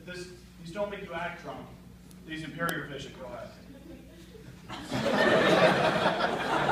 these don't make you act drunk. These impair your vision. Go ahead.